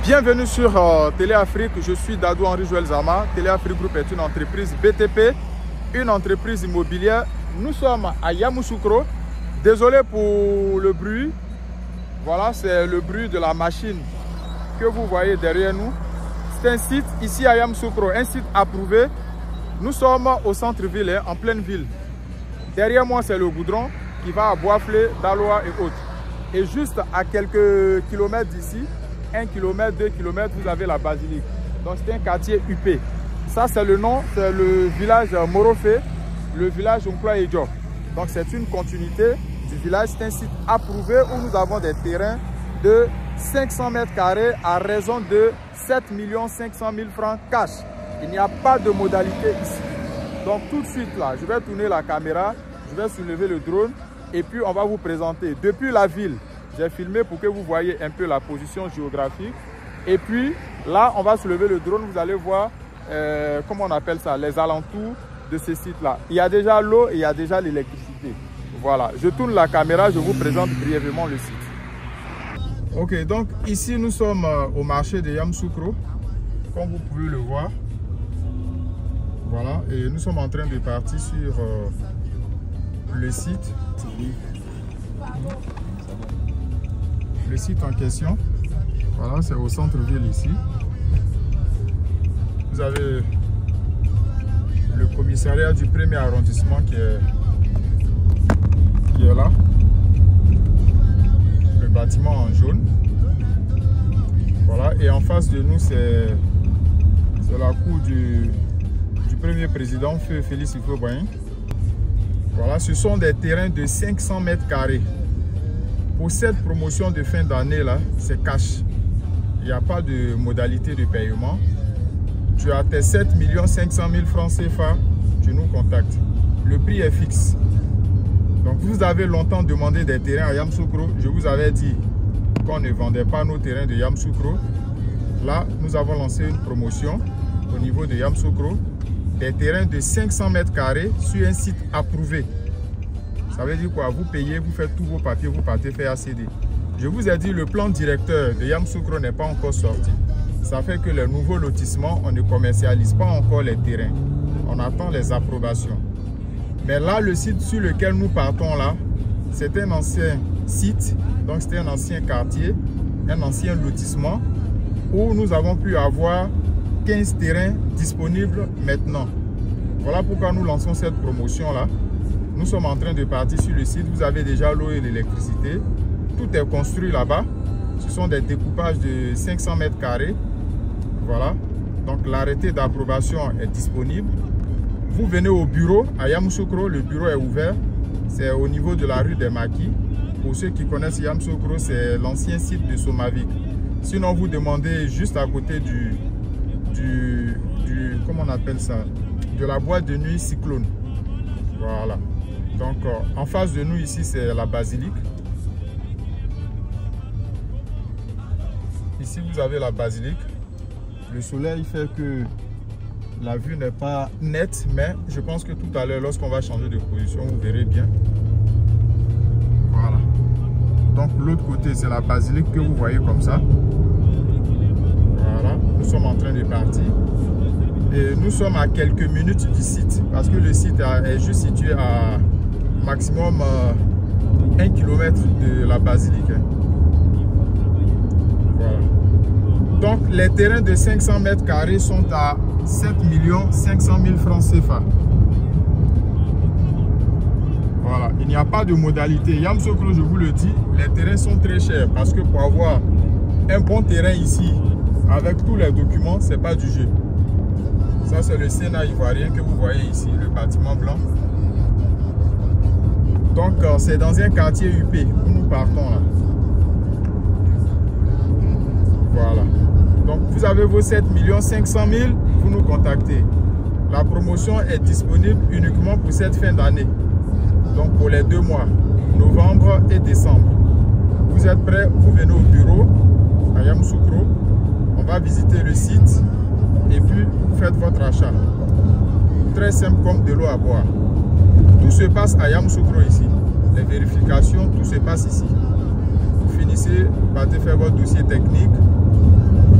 Bienvenue sur Téléafrique, je suis Dadou Henri Joël Zama. Téléafrique Group est une entreprise BTP, une entreprise immobilière. Nous sommes à Yamoussoukro. Désolé pour le bruit. Voilà, c'est le bruit de la machine que vous voyez derrière nous. C'est un site ici à Yamoussoukro, un site approuvé. Nous sommes au centre-ville, en pleine ville. Derrière moi, c'est le goudron qui va à Boisflé, Daloa et autres. Et juste à quelques kilomètres d'ici, 1 km, 2 km, vous avez la basilique. Donc c'est un quartier UP. Ça c'est le nom, c'est le village Morofé, le village Unkwa Ejo. Donc c'est une continuité du village. C'est un site approuvé où nous avons des terrains de 500 mètres carrés à raison de 7 500 000 francs cash. Il n'y a pas de modalité ici. Donc tout de suite là, je vais tourner la caméra, je vais soulever le drone et puis on va vous présenter depuis la ville. J'ai filmé pour que vous voyez un peu la position géographique. Et puis là, on va soulever le drone. Vous allez voir, comment on appelle ça, les alentours de ce site-là. Il y a déjà l'eau et il y a déjà l'électricité. Voilà, je tourne la caméra, je vous présente brièvement le site. Ok, donc ici, nous sommes au marché de Yamoussoukro, comme vous pouvez le voir. Voilà, et nous sommes en train de partir sur le site. Le site en question, voilà, c'est au centre-ville ici. Vous avez le commissariat du 1er arrondissement qui est là. Le bâtiment en jaune. Voilà, et en face de nous, c'est la cour du premier président, Feu Félix Houphouët-Boigny. Voilà, ce sont des terrains de 500 mètres carrés. Pour cette promotion de fin d'année là, c'est cash. Il n'y a pas de modalité de paiement. Tu as tes 7 500 000 francs CFA, tu nous contactes. Le prix est fixe. Donc vous avez longtemps demandé des terrains à Yamoussoukro. Je vous avais dit qu'on ne vendait pas nos terrains de Yamoussoukro. Là, nous avons lancé une promotion au niveau de Yamoussoukro. Des terrains de 500 mètres carrés sur un site approuvé. Ça veut dire quoi? Vous payez, vous faites tous vos papiers, vous partez faire ACD. Je vous ai dit, le plan directeur de Yamoussoukro n'est pas encore sorti. Ça fait que les nouveaux lotissements, on ne commercialise pas encore les terrains. On attend les approbations. Mais là, le site sur lequel nous partons là, c'est un ancien site, donc c'était un ancien quartier, un ancien lotissement, où nous avons pu avoir 15 terrains disponibles maintenant. Voilà pourquoi nous lançons cette promotion là. Nous sommes en train de partir sur le site. Vous avez déjà l'eau et l'électricité. Tout est construit là-bas. Ce sont des découpages de 500 mètres carrés. Voilà. Donc l'arrêté d'approbation est disponible. Vous venez au bureau à Yamoussoukro. Le bureau est ouvert. C'est au niveau de la rue des Maquis. Pour ceux qui connaissent Yamoussoukro, c'est l'ancien site de Somavik. Sinon, vous demandez juste à côté comment on appelle ça, de la boîte de nuit Cyclone. Voilà. Donc, en face de nous, ici, c'est la basilique. Ici, vous avez la basilique. Le soleil fait que la vue n'est pas nette, mais je pense que tout à l'heure, lorsqu'on va changer de position, vous verrez bien. Voilà. Donc, l'autre côté, c'est la basilique que vous voyez comme ça. Voilà. Nous sommes en train de partir. Et nous sommes à quelques minutes du site, parce que le site est juste situé à maximum 1 km de la basilique. Voilà. Donc les terrains de 500 mètres carrés sont à 7 500 000 francs CFA. Voilà, il n'y a pas de modalité. Yamoussoukro, je vous le dis, les terrains sont très chers, parce que pour avoir un bon terrain ici, avec tous les documents, c'est pas du jeu. Ça, c'est le Sénat ivoirien que vous voyez ici, le bâtiment blanc. Donc, c'est dans un quartier UP où nous partons là. Voilà. Donc, vous avez vos 7 500 000, vous nous contactez. La promotion est disponible uniquement pour cette fin d'année. Donc, pour les 2 mois, novembre et décembre. Vous êtes prêts, vous venez au bureau à Yamoussoukro. On va visiter le site. Et puis, vous faites votre achat. Très simple comme de l'eau à boire. Tout se passe à Yamoussoukro ici. Les vérifications, tout se passe ici. Vous finissez, partez faire votre dossier technique.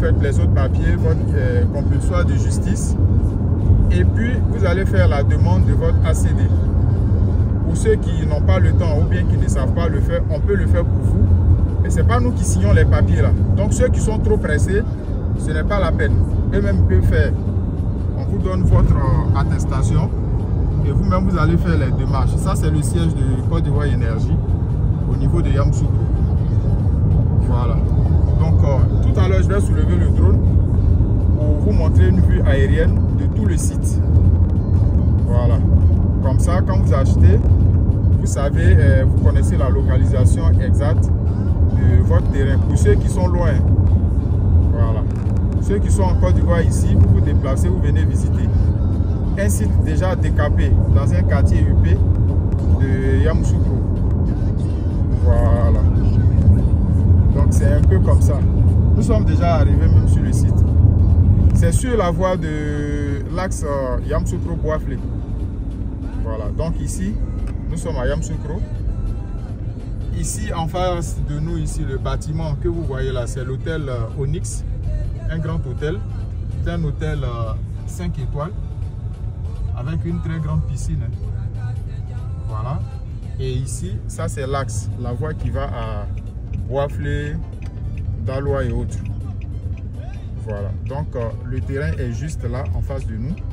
faites les autres papiers, votre compulsoire de justice. Et puis, vous allez faire la demande de votre ACD. Pour ceux qui n'ont pas le temps ou bien qui ne savent pas le faire, on peut le faire pour vous. Mais ce n'est pas nous qui signons les papiers là. Donc, ceux qui sont trop pressés, ce n'est pas la peine. Eux-mêmes peuvent faire. On vous donne votre attestation et vous-même, vous allez faire les démarches. Ça, c'est le siège de Côte d'Ivoire Énergie au niveau de Yamoussoukro. Voilà. Donc, tout à l'heure, je vais soulever le drone pour vous montrer une vue aérienne de tout le site. Voilà. Comme ça, quand vous achetez, vous savez, vous connaissez la localisation exacte de votre terrain. Pour ceux qui sont loin, voilà. Ceux qui sont en Côte d'Ivoire ici, vous vous déplacez, vous venez visiter. Un site déjà décapé dans un quartier UP de Yamoussoukro. Voilà. Donc c'est un peu comme ça. Nous sommes déjà arrivés même sur le site. C'est sur la voie de l'axe Yamoussoukro-Boaflé. Voilà. Donc ici, nous sommes à Yamoussoukro. Ici, en face de nous, ici, le bâtiment que vous voyez là, c'est l'hôtel Onyx. Un grand hôtel. C'est un hôtel 5 étoiles avec une très grande piscine. Voilà. Et ici, ça c'est l'axe, la voie qui va à Boaflé, Daloa et autres. Voilà. Donc le terrain est juste là en face de nous.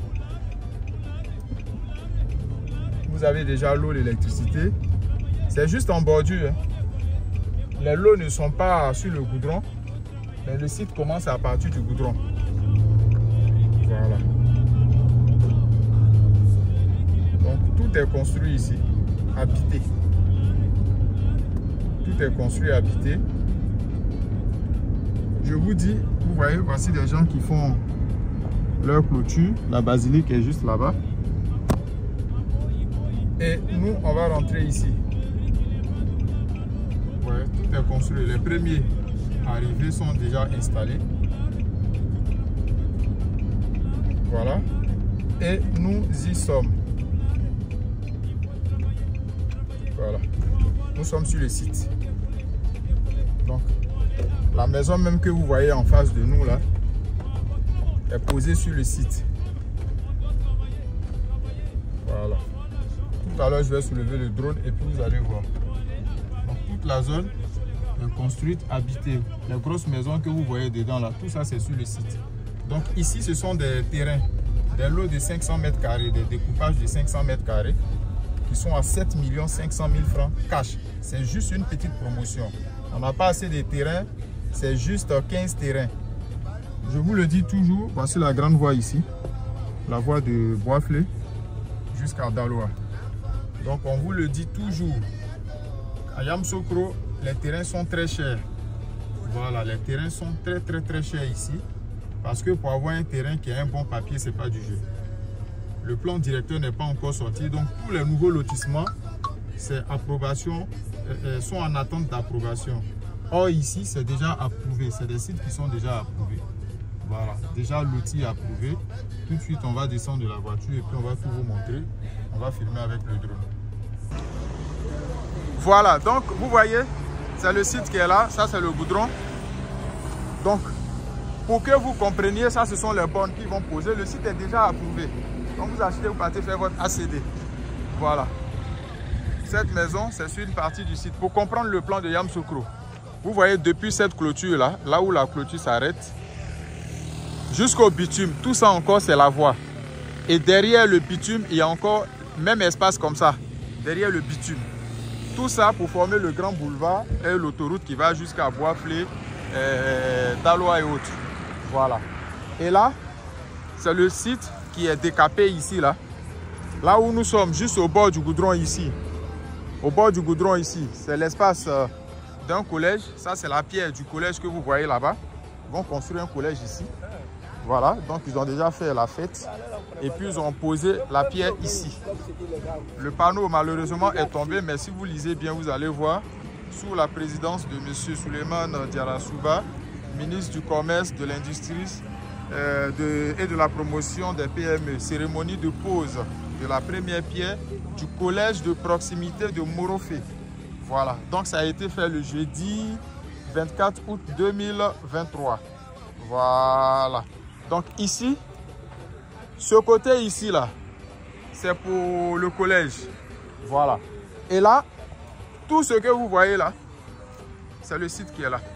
Vous avez déjà l'eau, l'électricité. C'est juste en bordure. Les lots ne sont pas sur le goudron, mais le site commence à partir du goudron. Voilà. Donc tout est construit ici, habité. Tout est construit, habité. Je vous dis, vous voyez, voici des gens qui font leur clôture. La basilique est juste là-bas. Et nous, on va rentrer ici. Ouais, tout est construit. Les premiers arrivés sont déjà installés. Voilà. Et nous y sommes. Voilà. Nous sommes sur le site. Donc, la maison même que vous voyez en face de nous là est posée sur le site. Voilà. Tout à l'heure, je vais soulever le drone et puis vous allez voir. Donc, toute la zone est construite, habitée. Les grosses maisons que vous voyez dedans là, tout ça c'est sur le site. Donc ici, ce sont des terrains, des lots de 500 mètres carrés, des découpages de 500 mètres carrés qui sont à 7 500 000 francs cash. C'est juste une petite promotion. On n'a pas assez de terrains, c'est juste 15 terrains. Je vous le dis toujours, voici la grande voie ici, la voie de Boaflé jusqu'à Daloa. Donc on vous le dit toujours, à Yamoussoukro, les terrains sont très chers. Voilà, les terrains sont très chers ici. Parce que pour avoir un terrain qui a un bon papier, ce n'est pas du jeu. Le plan directeur n'est pas encore sorti. Donc tous les nouveaux lotissements, c'est approbation, sont en attente d'approbation. Or ici, c'est déjà approuvé. C'est des sites qui sont déjà approuvés. Voilà, déjà loti approuvé. Tout de suite, on va descendre de la voiture et puis on va tout vous montrer. On va filmer avec le drone. Voilà, donc vous voyez, c'est le site qui est là. Ça, c'est le goudron. Donc, pour que vous compreniez, ça, ce sont les bornes qui vont poser. Le site est déjà approuvé. Donc, vous achetez, vous partez faire votre ACD. Voilà. Cette maison, c'est sur une partie du site. Pour comprendre le plan de Yamoussoukro, vous voyez, depuis cette clôture-là, là où la clôture s'arrête, jusqu'au bitume, tout ça encore, c'est la voie. Et derrière le bitume, il y a encore même espace comme ça. Derrière le bitume. Tout ça pour former le grand boulevard et l'autoroute qui va jusqu'à Boaflé, Daloa et autres. Voilà. Et là, c'est le site qui est décapé ici, là. Là où nous sommes, juste au bord du goudron ici. Au bord du goudron ici, c'est l'espace d'un collège. Ça, c'est la pierre du collège que vous voyez là-bas. Ils vont construire un collège ici. Voilà, donc ils ont déjà fait la fête. Et puis ils ont posé la pierre ici. Le panneau, malheureusement, est tombé. Mais si vous lisez bien, vous allez voir, sous la présidence de M. Souleymane Diarra-Souba, ministre du Commerce, de l'Industrie et de la promotion des PME. Cérémonie de pose de la première pierre du collège de proximité de Morofé. Voilà, donc ça a été fait le jeudi 24 août 2023. Voilà. Donc ici, ce côté ici là, c'est pour le collège. Voilà. Et là, tout ce que vous voyez là, c'est le site qui est là.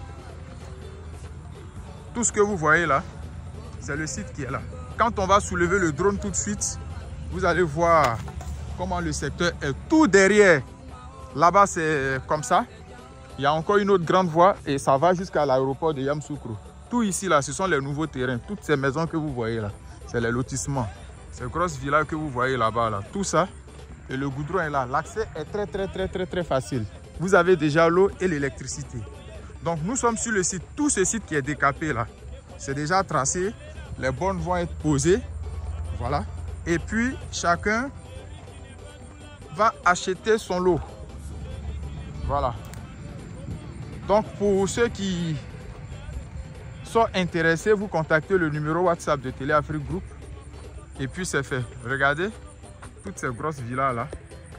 Tout ce que vous voyez là, c'est le site qui est là. Quand on va soulever le drone tout de suite, vous allez voir comment le secteur est tout derrière. Là-bas, c'est comme ça. Il y a encore une autre grande voie et ça va jusqu'à l'aéroport de Yamoussoukro. Tout ici, là, ce sont les nouveaux terrains. Toutes ces maisons que vous voyez là, c'est les lotissements. Ces grosses villas que vous voyez là-bas, là, tout ça. Et le goudron est là. L'accès est très facile. Vous avez déjà l'eau et l'électricité. Donc, nous sommes sur le site. Tout ce site qui est décapé là, c'est déjà tracé. Les bornes vont être posées. Voilà. Et puis, chacun va acheter son lot. Voilà. Donc, pour ceux qui sont intéressés, vous contactez le numéro WhatsApp de Télé Afrique Group. Et puis, c'est fait. Regardez, toutes ces grosses villas là.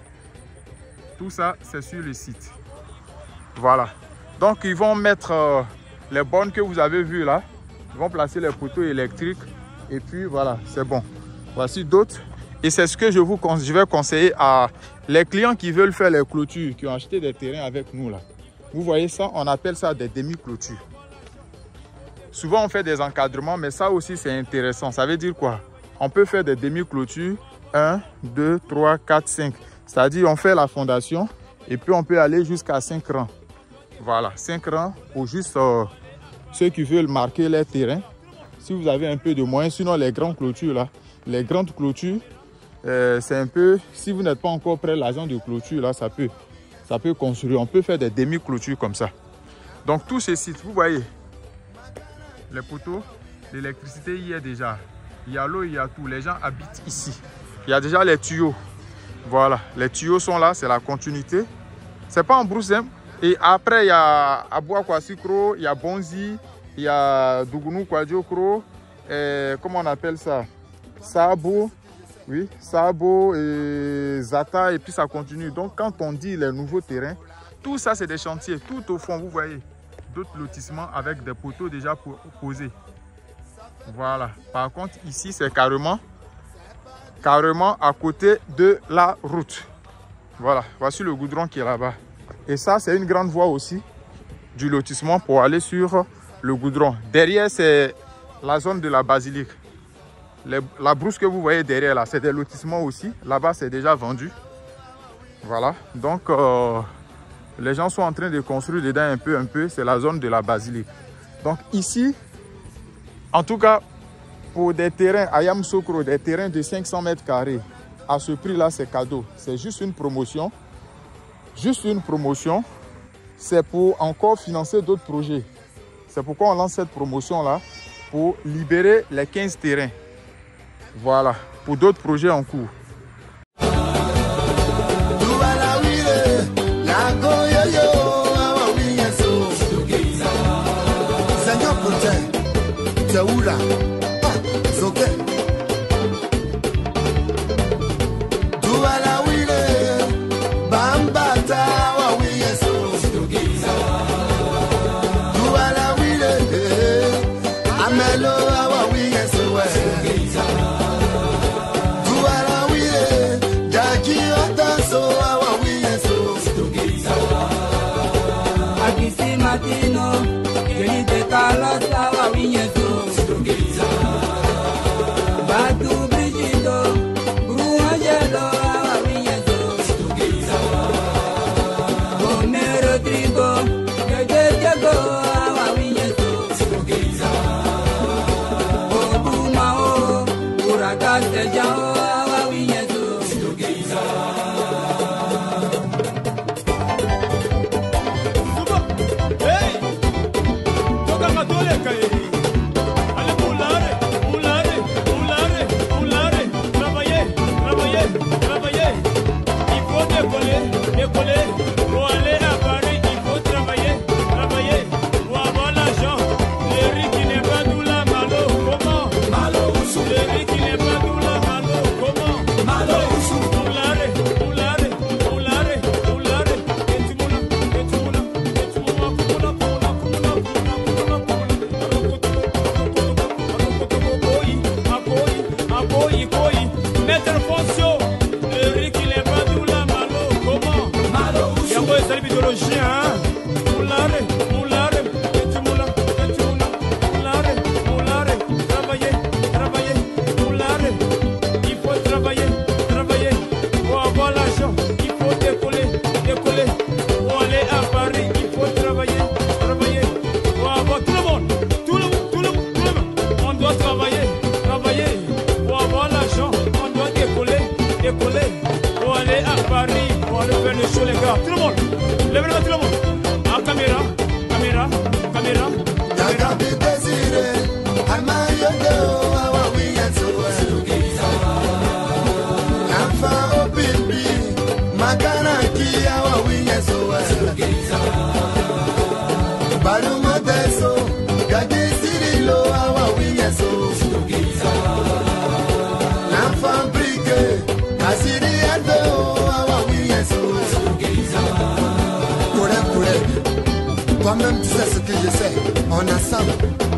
Tout ça, c'est sur le site. Voilà. Donc, ils vont mettre les bornes que vous avez vues là. Ils vont placer les poteaux électriques. Et puis, voilà, c'est bon. Voici d'autres. Et c'est ce que je vais conseiller à les clients qui veulent faire les clôtures, qui ont acheté des terrains avec nous là. Vous voyez ça, on appelle ça des demi-clôtures. Souvent, on fait des encadrements, mais ça aussi, c'est intéressant. Ça veut dire quoi? On peut faire des demi-clôtures 1, 2, 3, 4, 5. C'est-à-dire, on fait la fondation et puis on peut aller jusqu'à 5 rangs. Voilà, 5 rangs pour juste ceux qui veulent marquer les terrains. Si vous avez un peu de moyens, sinon les grandes clôtures là, les grandes clôtures, c'est un peu, si vous n'êtes pas encore prêt l'agent de clôture là, ça peut construire. On peut faire des demi-clôtures comme ça. Donc tous ces sites, vous voyez, les poteaux, l'électricité y est déjà. Il y a l'eau, il y a tout. Les gens habitent ici. Il y a déjà les tuyaux. Voilà, les tuyaux sont là, c'est la continuité. C'est pas en brousse, hein. Et après, il y a Aboua Kwasikro, il y a Bonzi, il y a Dougounou Kwadjokro, comment on appelle ça? Sabo, oui, Sabo et Zata, et puis ça continue. Donc, quand on dit les nouveaux terrains, tout ça, c'est des chantiers. Tout au fond, vous voyez, d'autres lotissements avec des poteaux déjà posés. Voilà. Par contre, ici, c'est carrément à côté de la route. Voilà. Voici le goudron qui est là-bas. Et ça, c'est une grande voie aussi du lotissement pour aller sur le goudron. Derrière, c'est la zone de la basilique. La brousse que vous voyez derrière là, c'est des lotissements aussi. Là-bas, c'est déjà vendu. Voilà. Donc, les gens sont en train de construire dedans un peu. C'est la zone de la basilique. Donc ici, en tout cas, pour des terrains à Yamoussoukro, des terrains de 500 mètres carrés, à ce prix-là, c'est cadeau. C'est juste une promotion. Juste une promotion. C'est pour encore financer d'autres projets. C'est pourquoi on lance cette promotion-là, pour libérer les 15 terrains. Voilà, pour d'autres projets en cours. Sur les gars, tout le monde, lève-le tout le monde. En caméra, caméra, caméra. Toi-même tu sais ce que je sais, on est ensemble.